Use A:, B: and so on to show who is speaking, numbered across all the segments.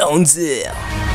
A: Panzer.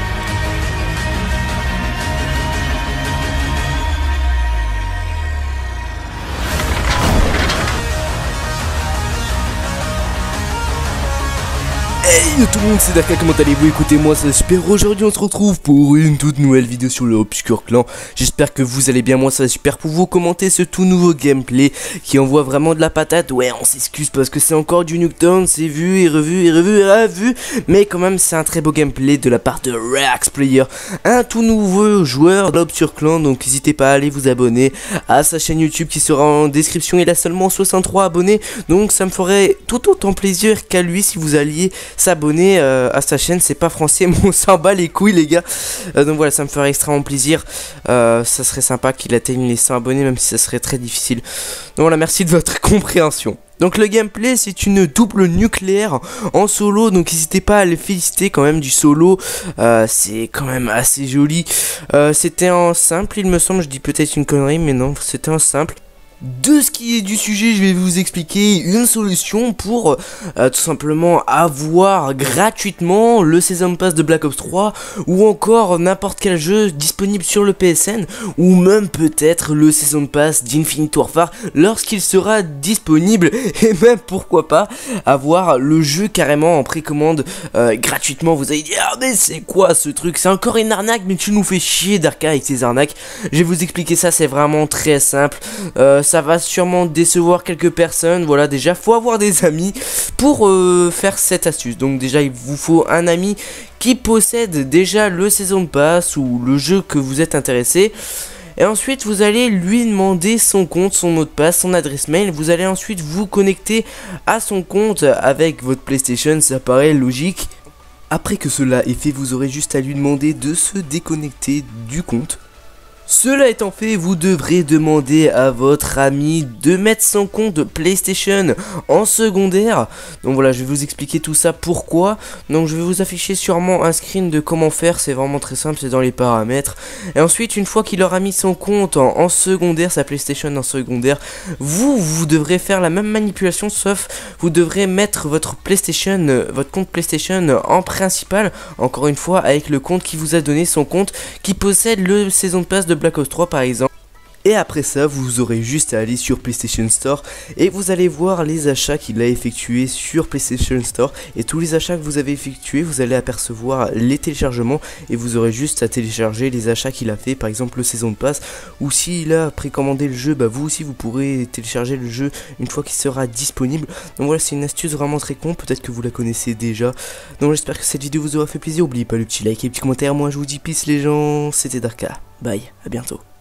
A: Hey tout le monde, c'est Darka, comment allez-vous? Écoutez-moi, ça va super. Aujourd'hui on se retrouve pour une toute nouvelle vidéo sur le Obscur Clan. J'espère que vous allez bien, moi ça va super. Pour vous commenter ce tout nouveau gameplay qui envoie vraiment de la patate. Ouais, on s'excuse parce que c'est encore du Nuketown, c'est vu et revu et revu et revu, mais quand même c'est un très beau gameplay de la part de Reax Player, un tout nouveau joueur de l'Obscur Clan. Donc n'hésitez pas à aller vous abonner à sa chaîne YouTube qui sera en description. Il a seulement 63 abonnés, donc ça me ferait tout autant plaisir qu'à lui si vous alliez s'abonner à sa chaîne. C'est pas français mais on s'en bat les couilles les gars. Donc voilà, ça me ferait extrêmement plaisir. Ça serait sympa qu'il atteigne les 100 abonnés, même si ça serait très difficile. Donc voilà, merci de votre compréhension. Donc le gameplay, c'est une double nucléaire en solo, donc n'hésitez pas à les féliciter quand même du solo, c'est quand même assez joli. C'était en simple il me semble, je dis peut-être une connerie mais non, c'était en simple. De ce qui est du sujet, je vais vous expliquer une solution pour tout simplement avoir gratuitement le Season Pass de Black Ops 3 ou encore n'importe quel jeu disponible sur le PSN ou même peut-être le Season Pass d'Infinite Warfare lorsqu'il sera disponible, et même pourquoi pas avoir le jeu carrément en précommande gratuitement. Vous allez dire ah mais c'est quoi ce truc, c'est encore une arnaque, mais tu nous fais chier Darka avec ces arnaques. Je vais vous expliquer ça, c'est vraiment très simple. Ça va sûrement décevoir quelques personnes. Voilà, déjà faut avoir des amis pour faire cette astuce. Donc déjà il vous faut un ami qui possède déjà le Season Pass ou le jeu que vous êtes intéressé. Et ensuite vous allez lui demander son compte, son mot de passe, son adresse mail. Vous allez ensuite vous connecter à son compte avec votre PlayStation, ça paraît logique. Après que cela est fait, vous aurez juste à lui demander de se déconnecter du compte. Cela étant fait, vous devrez demander à votre ami de mettre son compte PlayStation en secondaire. Donc voilà, je vais vous expliquer tout ça pourquoi. Donc je vais vous afficher sûrement un screen de comment faire, c'est vraiment très simple, c'est dans les paramètres. Et ensuite, une fois qu'il aura mis son compte en secondaire, sa PlayStation en secondaire, vous devrez faire la même manipulation, sauf vous devrez mettre votre PlayStation, votre compte PlayStation en principal, encore une fois avec le compte qui vous a donné son compte, qui possède le Season Pass de Black Ops 3 par exemple. Et après ça, vous aurez juste à aller sur PlayStation Store et vous allez voir les achats qu'il a effectués sur PlayStation Store. Et tous les achats que vous avez effectués, vous allez apercevoir les téléchargements et vous aurez juste à télécharger les achats qu'il a fait, par exemple le Season Pass. Ou s'il a précommandé le jeu, bah vous aussi vous pourrez télécharger le jeu une fois qu'il sera disponible. Donc voilà, c'est une astuce vraiment très con, peut-être que vous la connaissez déjà. Donc j'espère que cette vidéo vous aura fait plaisir. N'oubliez pas le petit like et le petit commentaire. Moi je vous dis peace les gens, c'était Darka. Bye, à bientôt.